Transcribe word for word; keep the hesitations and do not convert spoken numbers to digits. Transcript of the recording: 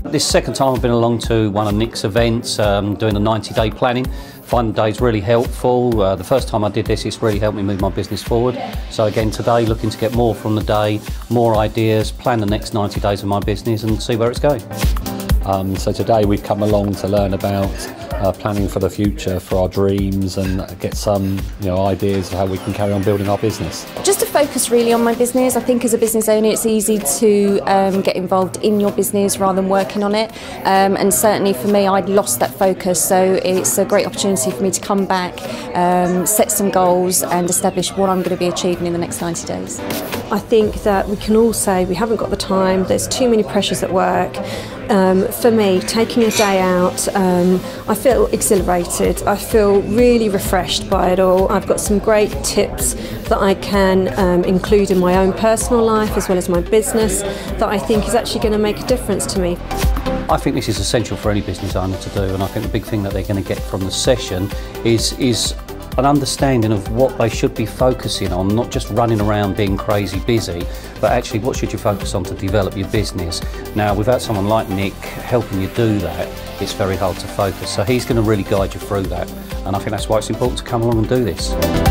This second time I've been along to one of Nick's events, um, doing a ninety day planning. Find the days really helpful. Uh, the first time I did this, it's really helped me move my business forward. So again today, looking to get more from the day, more ideas, plan the next ninety days of my business and see where it's going. Um, so today we've come along to learn about uh, planning for the future, for our dreams, and get some you know, ideas of how we can carry on building our business. Just to focus really on my business. I think as a business owner it's easy to um, get involved in your business rather than working on it, um, and certainly for me I'd lost that focus, so it's a great opportunity for me to come back, um, set some goals and establish what I'm going to be achieving in the next ninety days. I think that we can all say we haven't got the time, there's too many pressures at work. Um, for me, taking a day out, um, I feel exhilarated, I feel really refreshed by it all. I've got some great tips that I can um, include in my own personal life as well as my business that I think is actually going to make a difference to me. I think this is essential for any business owner to do, and I think the big thing that they're going to get from the session is, is an understanding of what they should be focusing on, not just running around being crazy busy, but actually what should you focus on to develop your business. Now, without someone like Nick helping you do that, it's very hard to focus. So he's going to really guide you through that, and I think that's why it's important to come along and do this.